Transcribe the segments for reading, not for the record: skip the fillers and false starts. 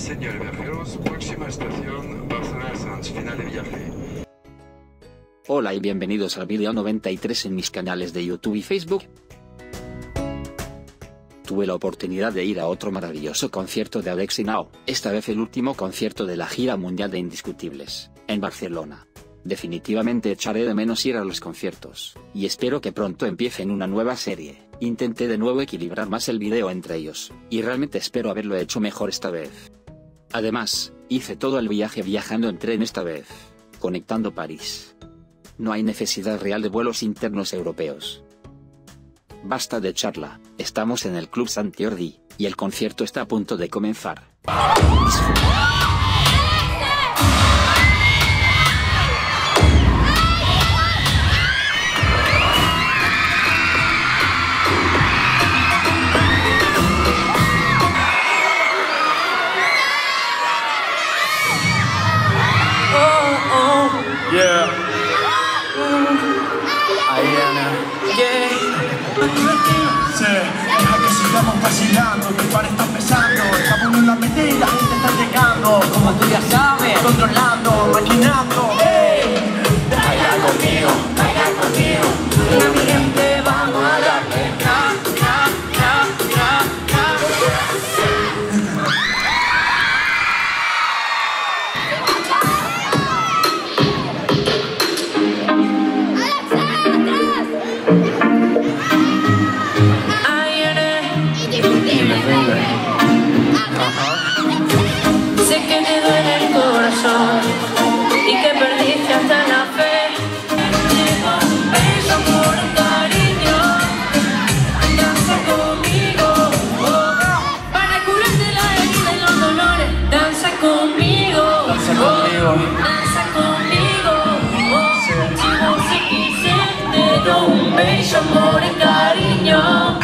Señores viajeros, próxima estación Barcelona-Sants, final de viaje. Hola y bienvenidos al vídeo 93 en mis canales de YouTube y Facebook. Tuve la oportunidad de ir a otro maravilloso concierto de Alexei Now, esta vez el último concierto de la gira mundial de Indiscutibles, en Barcelona. Definitivamente echaré de menos ir a los conciertos, y espero que pronto empiecen una nueva serie. Intenté de nuevo equilibrar más el video entre ellos, y realmente espero haberlo hecho mejor esta vez. Además, hice todo el viaje viajando en tren esta vez, conectando París. No hay necesidad real de vuelos internos europeos. Basta de charla, estamos en el Club Santi Jordi, y el concierto está a punto de comenzar. Disfruta. Yeah. Ariana. Yeah. Sí, deja que sigamos vacilando, que el par está empezando. Estamos en la meta y la gente está llegando. Como tú ya sabes, controlando, maquinando. Hey. Baila conmigo, baila conmigo. Mi gente, vamos a darle tra, tra, tra, tra, tra. Sé que te duele el corazón y que perdiste hasta la fe. Llevo un beso por un cariño. Danza conmigo, para curarte la herida y los dolores. Danza conmigo, Danza conmigo. danza conmigo. Si vos se quise, te doy un beso por el cariño.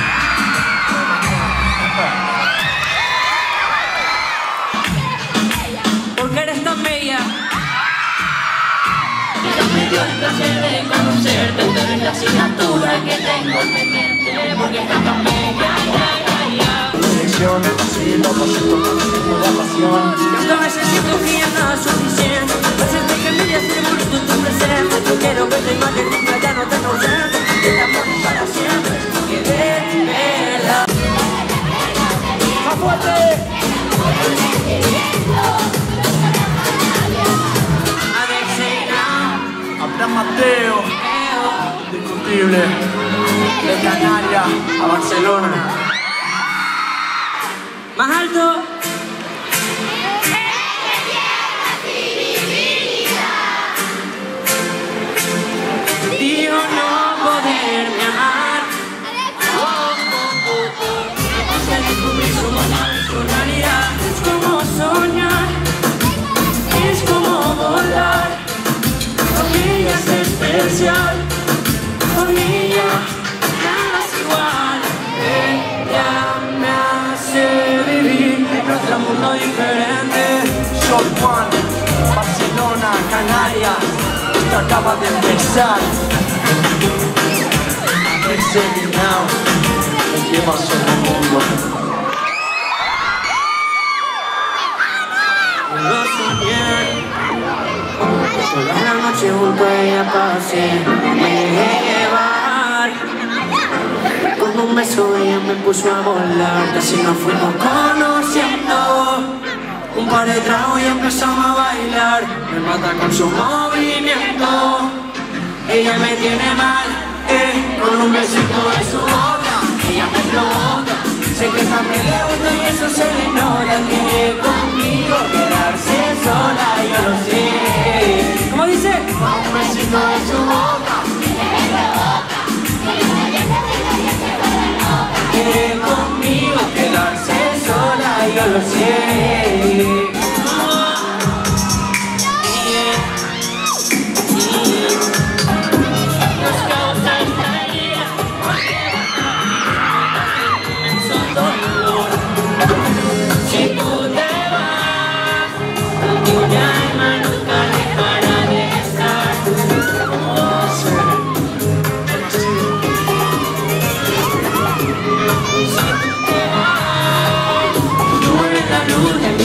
Porque eres tan bella. Me dio el placer de conocerte, tú eres la asignatura que tengo pendiente. Porque estás tan bella, ya, ya. Direcciones, así lo pasito con el ritmo de pasión. Yo a veces siento que ya no es suficiente. A veces te cambias de mundo en tu presente. Yo quiero verte más que nunca, ya no tengo ausente. El amor es para siempre, que de verdad. ¡Más fuerte! Abraham Mateo, Indiscutible, de Canarias a Barcelona. Más alto. Dijo no poderme amar. Se descubrí su realidad. Es como soñar, es como volar. Con ella es especial, con ella nada es igual. Ella me hace vivir en otro mundo diferente. Short One, Barcelona, Canarias, esto acaba de empezar. Alexei Now, me llevas en el mundo. Lo soñé, toda la noche junto a ella pasé, me dejé llevar. Con un beso ella me puso a volar, y así nos fuimos conociendo. Un par de tragos y empezamos a bailar, me mata con su movimiento. Ella me tiene mal, con un besito de su boca, ella me provoca. Sé que también le gusta y eso se le nota. Quiere conmigo quedarse sola, yo lo sé. ¿Cómo dice? Con un besito de su boca, quiere conmigo quedarse sola, yo lo sé. Si tú te vas, mi alma nunca dejará de estar. Si tú te vas, tú eres la luz de mi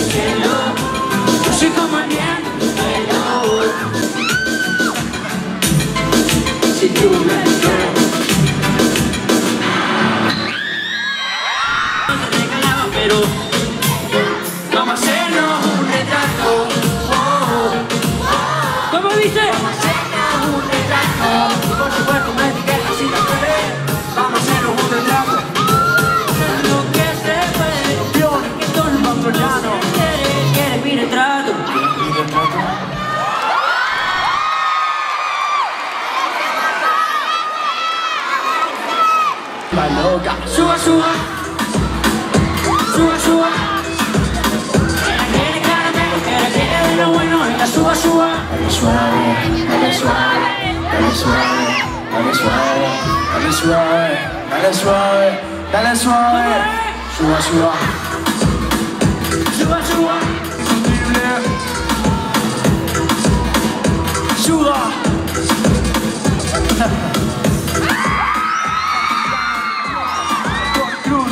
La loca. Suba, suba. Suba, suba. Ella quiere caramelo, quiere de lo bueno. Venga, suba, suba. Dale suave, dale suave, dale suave, dale suave, dale suave, dale suave, dale suave. Suba, suba. Suba, suba. Suba. Cruz.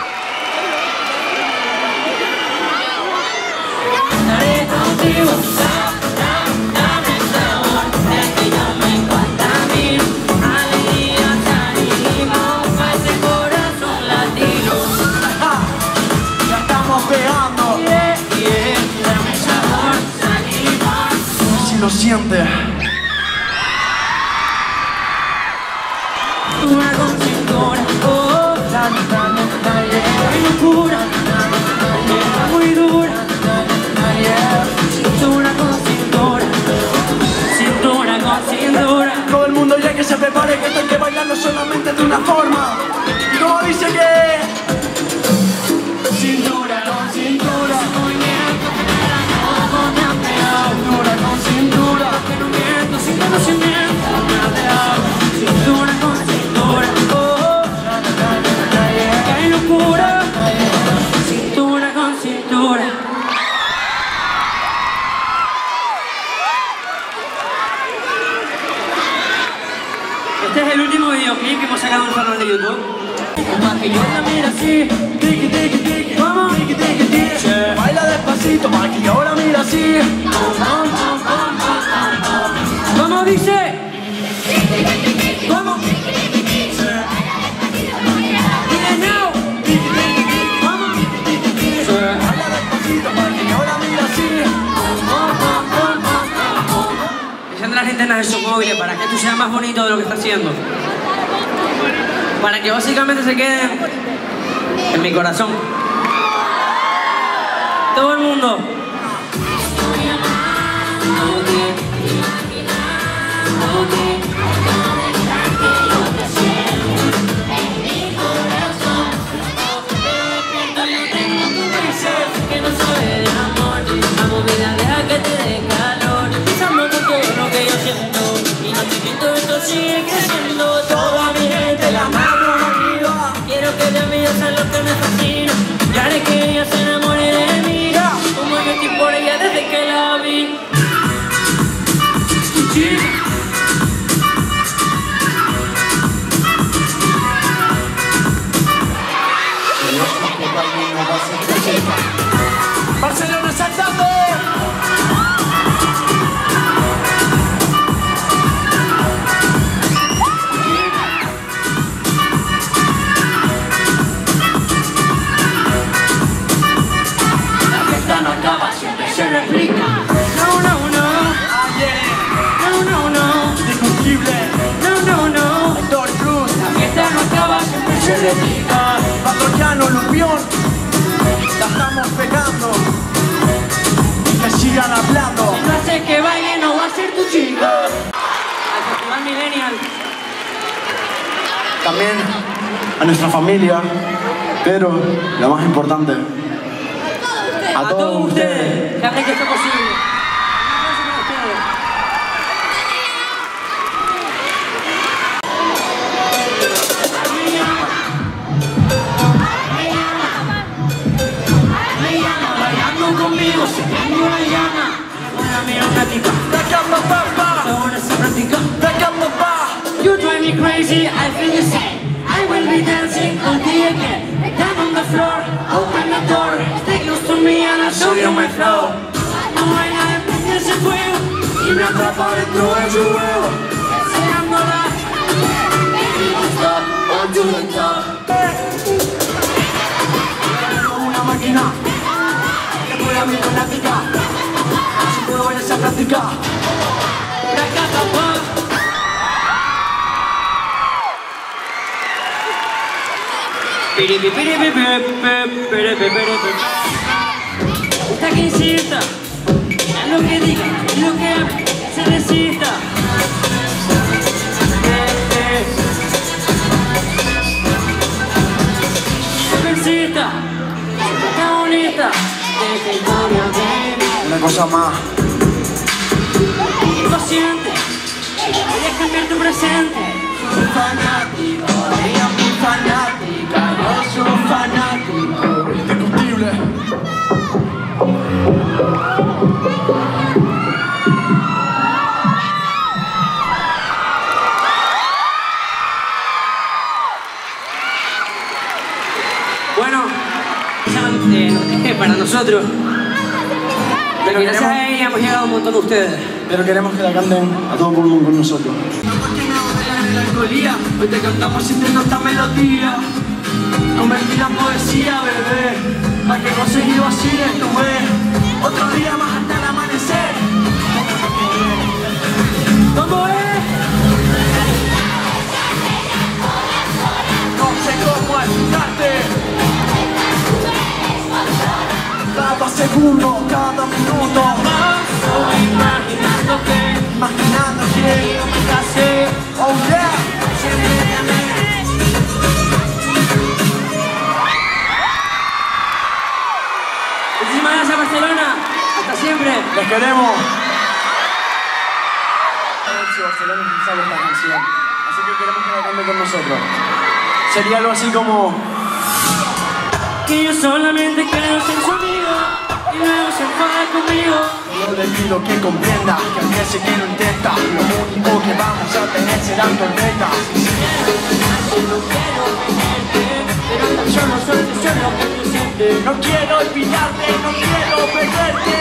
Estaré contigo. Dame sabor, es que ya me contamino. Alegría, ánimo, pa' ese corazón latido. Ya estamos pegando. Dame sabor, salimos. Si lo siente. Una con cintura, oh, dale, dale, dale. Qué locura, está muy dura. Cintura con cintura, cintura con cintura. Todo el mundo ya que se prepare que esto hay que bailarlo solamente de una forma. Y como dice que... Cintura con cintura. Movimiento que me da todo me ha pegado. Cintura con cintura. Que no miento, sin conocimiento me ha dejado. Cintura con cintura, oh, qué locura. Cintura con cintura. Este es el último videoclip que hemos sacado en el canal de YouTube. Más que yo la mira así, Tiki, tiki, tiki. vamos, Tiki, tiki, tiki. Baila despacito, Maki, ahora mira así. vamos dice, vamos, dile now, vamos, Baila despacito, Maki, ahora mira así. Enciende las linternas de sus móviles para que esto sea más bonito de lo que está haciendo. Para que básicamente se queden en mi corazón. Todo el mundo. Que no sabe de amor, vamos vida, deja que te dé calor. Pensando con todo lo que yo siento y no te siento, esto sigue creciendo. Toda mi gente, la mano arriba. Quiero que de mí sea lo que me fascina. Y haré que ella se enamore de mí, como yo estoy por ella desde que la vi. Barcelona saltando. La fiesta no acaba, siempre se replica. No, no, no. No, no, no. Indiscutible. No, no, no. Héctor Cruz. La fiesta no acaba, siempre se replica. Patrociano, Lupión. La estamos pegando. Que sigan hablando. Si no haces que baile, no va a ser tu chica. Al Festival Millennial. También a nuestra familia. Pero lo más importante, A todos ustedes que hacen que esto posible. Un aplauso para ustedes. Me llama, bailando conmigo, se tengo una llama. Una mira una tipa, ahora se practica. You drive me crazy, I feel the same. I will be dancing until again. Down on the floor, open the door. Stay close to me and I'll show you my flow. No hay nada en prender ese fuego y me atrapa dentro de su juego. Enseñándola, baby, don't stop, on to the top. Una máquina que puede abrir con la tica. Así puedo ver esa práctica. Usted que insista, lo que diga, lo que hable, se resista. cosa más. Consciente, voy a cambiar tu presente. Soy fanático, ella es muy fanática, yo soy fanático. Indiscutible. Bueno, para nosotros, pero gracias a ella hemos llegado a un montón de ustedes. Pero queremos que la canten a todo pulmón con nosotros. No porque me ahogue la melancolía, hoy te cantamos sintiendo esta melodía, convertida en poesía, bebé, para que conseguido así esto es. Otro día más hasta el amanecer. ¿Cómo es? No sé cómo explicarte. Cada segundo, cada minuto, Imaginando que yo me casé, oh yeah. siempre te amé. Muchísimas gracias, Barcelona. Hasta siempre. Les queremos. A ver si Barcelona sabe esta canción, así que queremos que la canten con nosotros. Sería algo así como: Que yo solamente quiero ser su amigo y luego se enfada conmigo. yo le pido que comprenda que al día que lo intenta, lo único que vamos a tener serán tormentas. No quiero tenerte, pero tan solo soy lo que tú sientes. No quiero olvidarte, no quiero perderte.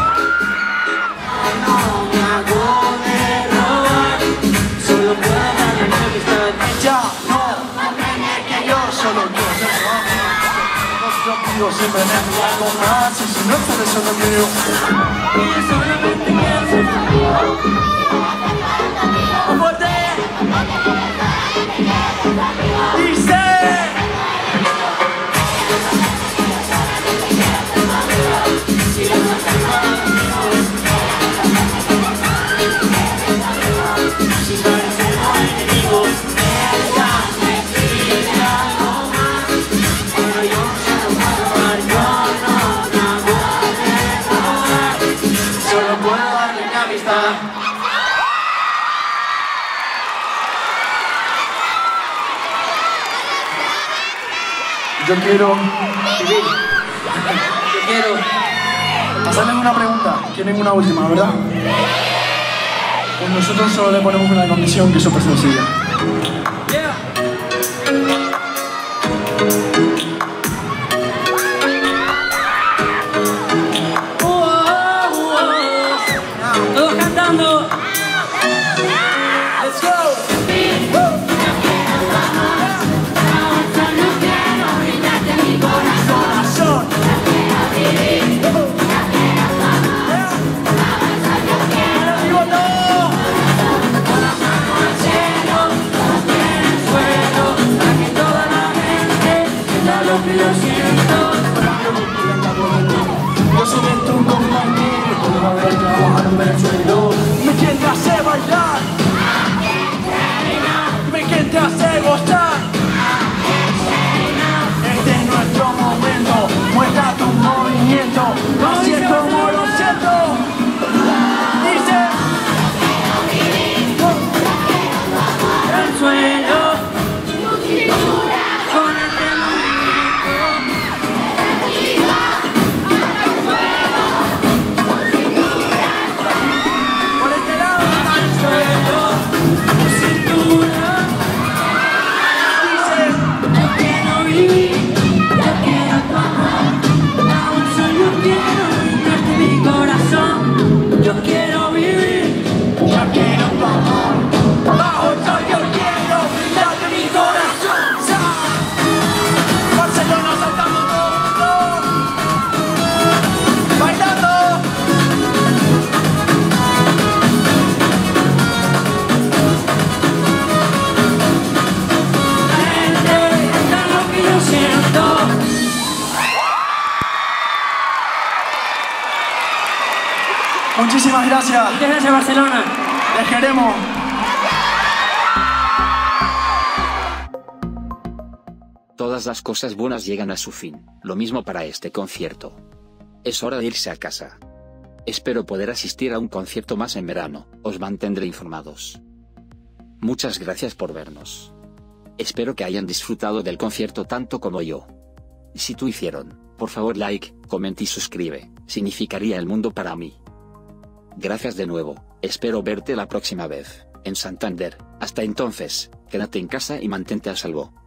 No me hago de robar, solo puedo darle una amistad. Ya no, que yo solo yo soy su amigo. Yo pido siempre me pido algo más, y si no es por eso no mío. Que yo solamente quiero ser tu amigo. ¡Más fuerte! Dice. Si parecemos enemigos, déjame decirte algo más. Pero yo no sé robar, yo no me hago de robar, solo puedo darle mi amistad. Yo quiero Vivir. Yo quiero. hacerles una pregunta. Tienen una última, ¿verdad? Pues nosotros solo le ponemos una condición que es súper sencilla. Yeah. Todos cantando. Let's go. Corazón. Arriba todo. Lo siento. Yo soy tu compañero, como haber trabajado en Venezuela. Me quien te hace bailar, me quien te hace gozar. Este es nuestro momento, muestra tu movimiento. Así es como lo siento. Dice. El suelo. Con este movimiento. Por este lado. Al suelo. Tu cintura. Dice. Yo quiero vivir. Yo quiero tu amor. Aún solo quiero brindarte mi corazón. Yo quiero vivir. Yo quiero tu amor. Bajo el sol yo quiero brindarte mi corazón. Barcelona saltando todo. Bailando. Gente, esto es lo que yo siento. Muchísimas gracias. Muchas gracias, Barcelona. Les queremos. Todas las cosas buenas llegan a su fin, lo mismo para este concierto. Es hora de irse a casa. Espero poder asistir a un concierto más en verano, os mantendré informados. Muchas gracias por vernos. Espero que hayan disfrutado del concierto tanto como yo. Si tú hicieron, por favor like, comenta y suscribe, significaría el mundo para mí. Gracias de nuevo, espero verte la próxima vez, en Santander. Hasta entonces, quédate en casa y mantente a salvo.